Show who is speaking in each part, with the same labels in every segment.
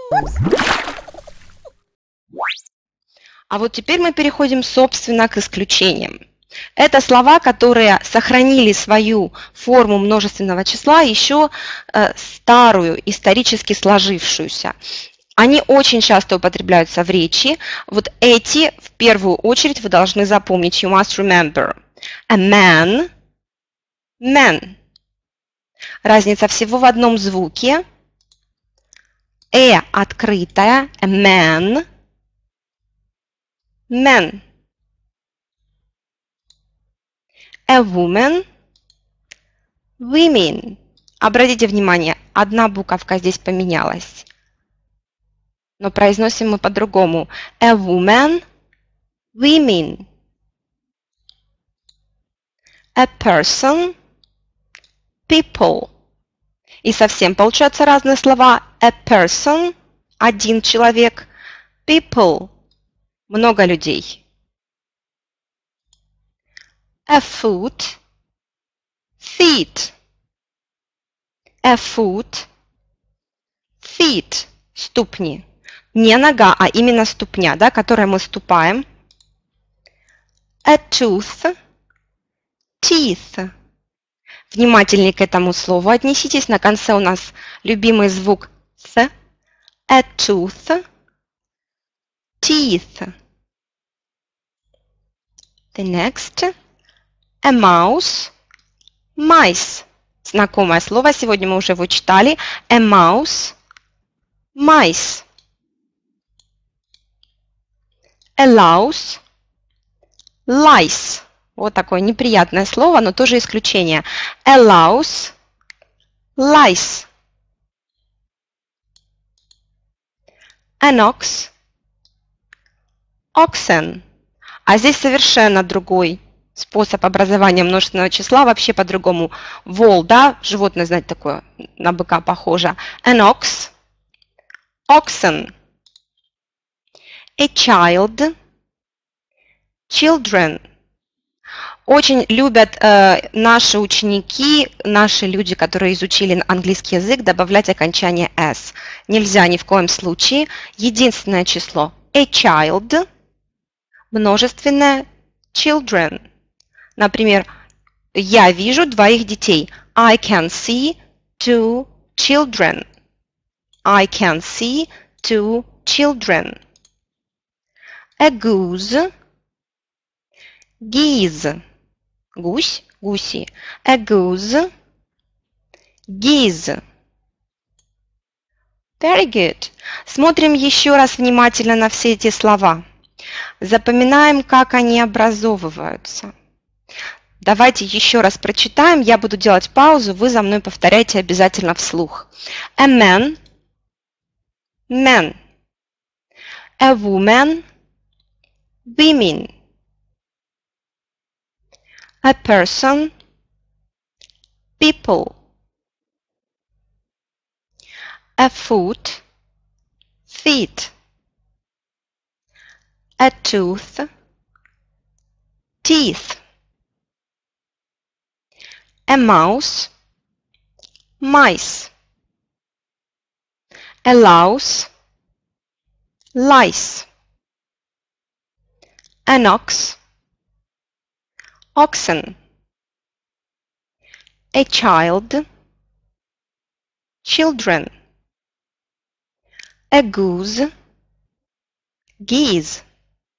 Speaker 1: А вот теперь мы переходим, собственно, к исключениям. Это слова, которые сохранили свою форму множественного числа, еще старую, исторически сложившуюся. Они очень часто употребляются в речи. Вот эти, в первую очередь, вы должны запомнить. You must remember. A man, man. Разница всего в одном звуке. Открытая, a man, man. A woman, women. Обратите внимание, одна буковка здесь поменялась. Но произносим мы по-другому. A woman, women. A person, people. И совсем получаются разные слова. A person, один человек. People, много людей. A foot, feet. A foot, feet, ступни. Не нога, а именно ступня, да, которой мы ступаем. A tooth, teeth. Внимательнее к этому слову отнеситесь. На конце у нас любимый звук «th». A tooth, teeth. The next. A mouse, mice. Знакомое слово, сегодня мы уже его читали. A mouse, mice. A louse, lice. Вот такое неприятное слово, но тоже исключение. A louse, lice. An ox, oxen. А здесь совершенно другой способ образования множественного числа, вообще по-другому. Вол, да, животное, знаете, такое, на быка похоже. An ox, oxen. A child, children. Очень любят наши ученики, наши люди, которые изучили английский язык, добавлять окончание s. Нельзя ни в коем случае. Единственное число a child, множественное children. Например, я вижу двоих детей. I can see two children. I can see two children. A goose, geese. Гусь, гуси. A goose, geese. Very good. Смотрим еще раз внимательно на все эти слова. Запоминаем, как они образовываются. Давайте еще раз прочитаем. Я буду делать паузу, вы за мной повторяйте обязательно вслух. A man, man. A woman, women. A person, people. A foot, feet. A tooth, teeth. A mouse, mice. A louse, lice. An ox, oxen. A child, children. A goose, geese.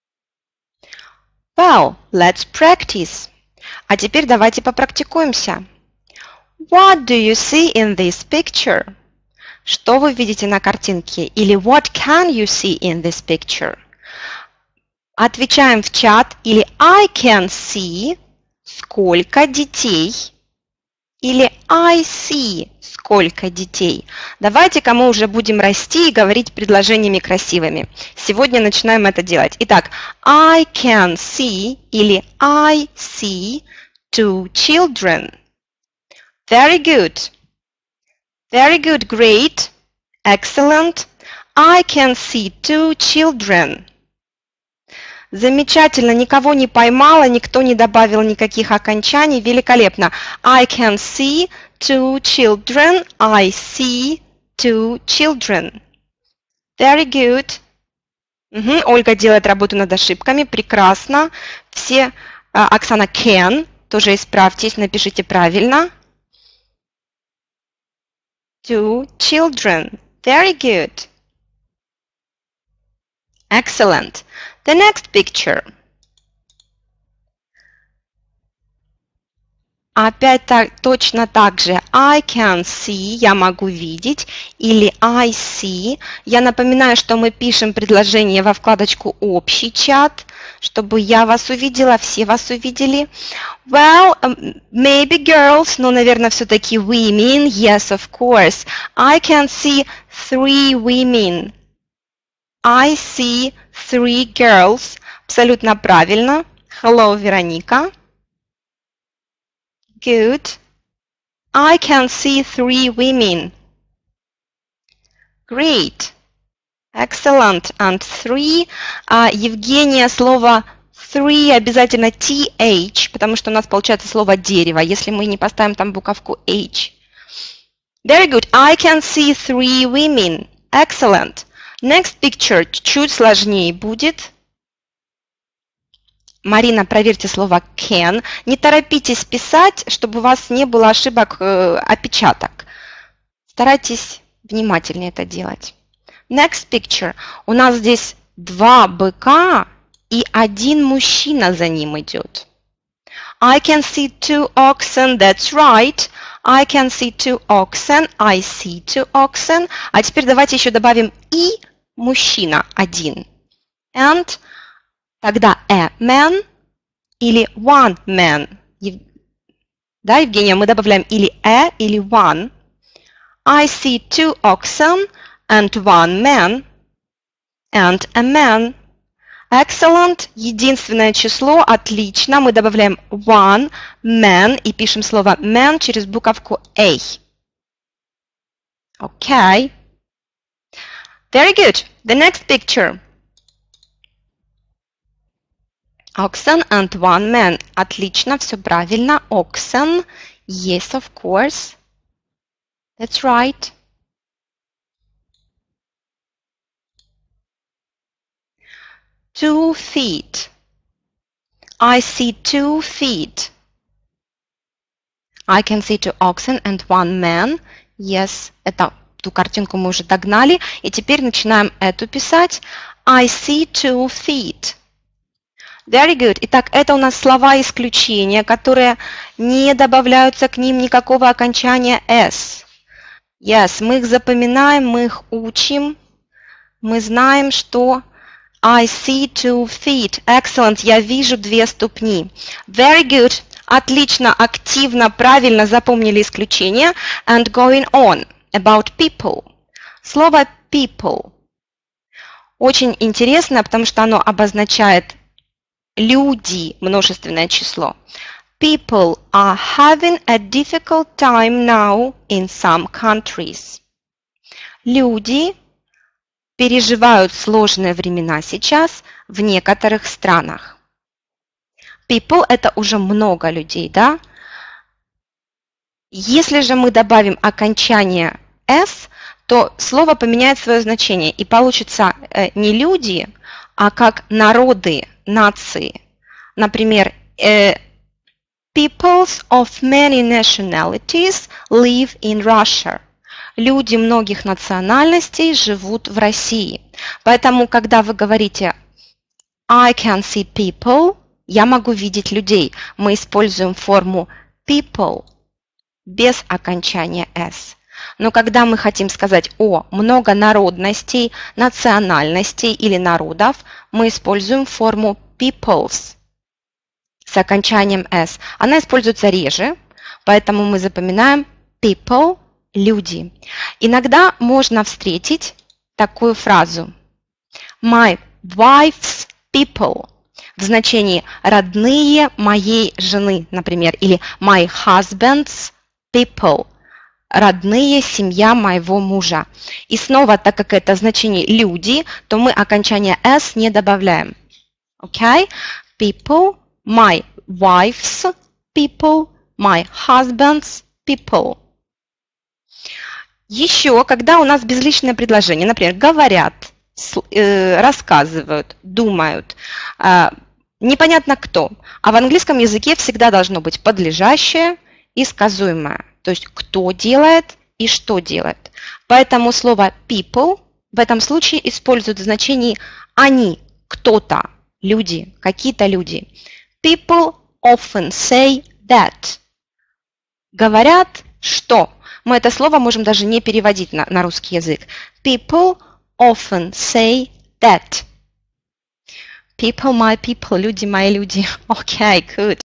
Speaker 1: Well, let's practice. А теперь давайте попрактикуемся. What do you see in this picture? Что вы видите на картинке? Или what can you see in this picture? Отвечаем в чат. Или I can see сколько детей. Или I see сколько детей. Давайте-ка мы уже будем расти и говорить предложениями красивыми. Сегодня начинаем это делать. Итак, I can see или I see two children. Very good. Very good. Great. Excellent. I can see two children. Замечательно, никого не поймала, никто не добавил никаких окончаний. Великолепно. I can see two children. I see two children. Very good. Угу. Ольга делает работу над ошибками. Прекрасно. Все. Оксана can. Тоже исправьтесь, напишите правильно. 2 children. Very good. Excellent. The next picture. Опять точно так же I can see, я могу видеть, или I see. Я напоминаю, что мы пишем предложение во вкладочку «Общий чат», чтобы я вас увидела, все вас увидели. Well, maybe girls, но, наверное, все-таки women. Yes, of course. I can see 3 women. I see 3 girls. Абсолютно правильно. Hello, Вероника. Good. I can see 3 women. Great. Excellent. And 3. Евгения, слово 3 обязательно TH, потому что у нас получается слово дерево, если мы не поставим там буковку H. Very good. I can see 3 women. Excellent. Next picture чуть сложнее будет. Марина, проверьте слово can. Не торопитесь писать, чтобы у вас не было ошибок опечаток. Старайтесь внимательнее это делать. Next picture. У нас здесь 2 быка и 1 мужчина за ним идет. I can see 2 oxen. That's right. I can see 2 oxen. I see 2 oxen. А теперь давайте еще добавим и мужчина 1. And тогда a man или one man. Да, Евгения, мы добавляем или a, или one. I see 2 oxen and 1 man and a man. Excellent. Единственное число. Отлично. Мы добавляем one man и пишем слово man через буковку A. Okay. Very good. The next picture. Oxen and 1 man. Отлично, все правильно. Oxen. Yes, of course. That's right. Two feet. I see 2 feet. I can see 2 oxen and 1 man. Yes, эту картинку мы уже догнали. И теперь начинаем эту писать. I see 2 feet. Very good. Итак, это у нас слова исключения, которые не добавляются к ним никакого окончания s. Yes, мы их запоминаем, мы их учим. Мы знаем, что I see 2 feet. Excellent. Я вижу 2 ступни. Very good. Отлично, активно, правильно запомнили исключения. And going on. About people. Слово people очень интересно, потому что оно обозначает люди, множественное число. People are having a difficult time now in some countries. Люди переживают сложные времена сейчас в некоторых странах. People – это уже много людей, да? Если же мы добавим окончание s, то слово поменяет свое значение, и получится не люди, а как народы, нации. Например, peoples of many nationalities live in Russia. Люди многих национальностей живут в России. Поэтому, когда вы говорите I can see people, я могу видеть людей, мы используем форму people без окончания s. Но когда мы хотим сказать о много народностей, национальностей или народов, мы используем форму peoples с окончанием s. Она используется реже, поэтому мы запоминаем people – люди. Иногда можно встретить такую фразу My wife's people в значении родные моей жены, например, или My husband's people – родные, семья моего мужа. И снова, так как это значение люди, то мы окончание s не добавляем. Okay? People, my wife's people, my husband's people. Еще, когда у нас безличное предложение, например, говорят, рассказывают, думают, непонятно кто, а в английском языке всегда должно быть подлежащее и сказуемое, то есть кто делает и что делает. Поэтому слово people в этом случае используют в значении они, кто-то, люди, какие-то люди. People often say that. Говорят, что. Мы это слово можем даже не переводить на русский язык. People often say that. People, my people, люди, мои люди. Okay, good.